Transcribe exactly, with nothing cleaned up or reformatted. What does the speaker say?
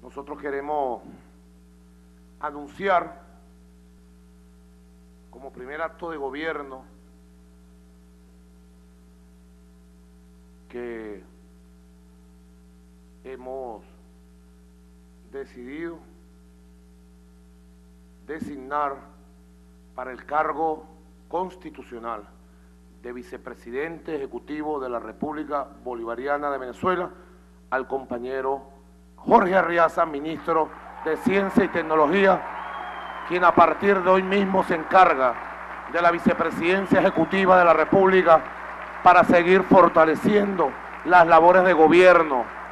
nosotros queremos anunciar como primer acto de gobierno que hemos decidido designar para el cargo constitucional de vicepresidente ejecutivo de la República Bolivariana de Venezuela al compañero Jorge Arriaza, ministro de Ciencia y Tecnología, quien a partir de hoy mismo se encarga de la vicepresidencia ejecutiva de la República para seguir fortaleciendo las labores de gobierno